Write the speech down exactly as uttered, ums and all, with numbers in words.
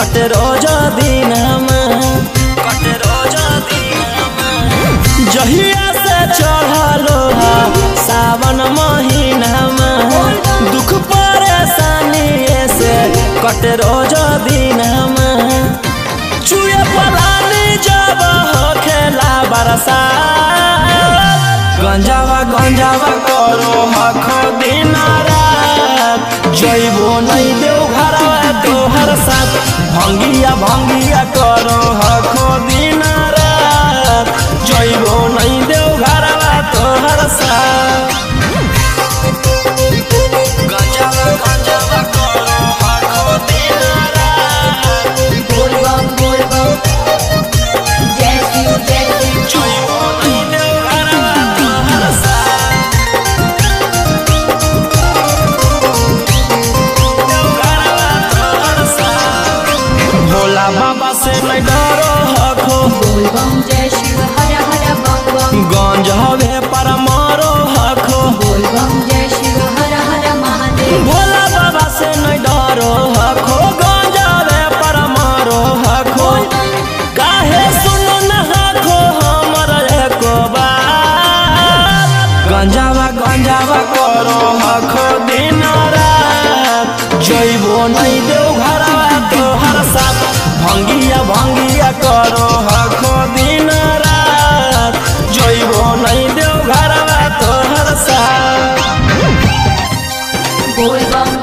कट रोज दिन कट रोज दिन जहिया से चढ़लो सावन महीना में दुख परेशानी से कट रोज दिन चुए पलानी जब हो खेला बरसा गंजावा गंजावा करो हखो दिन रात जइबो नहीं देव घरवा तोहर साथ भंगिया भंगिया करो हखो दिन रात जइबो नहीं देव घरवा तोहर साथ गंजावा गंजावा करो हखो दिन रात बोल बम बोल बम जय शिव जय शिव जइबो नहीं देव घरवा तोहर साथ भोला बाबा से नहीं डरो हखो बोल बम जय शिव हर हर बम बम गंज हवे पर मारो हखो बोल बम जय शिव हर हर महादेव भोला बाबा से नहीं डरो हखो गंज हवे पर मारो हखो काहे सुनो न हखो हमर एको बात गंजावा गंजावा करो हखो दिन रात जइबो नहीं देव घरवा तोहर साथ भंगिया भंगिया करो हखो दिन रात जइबो नहीं देव घरवा तोहर साथ बोल बम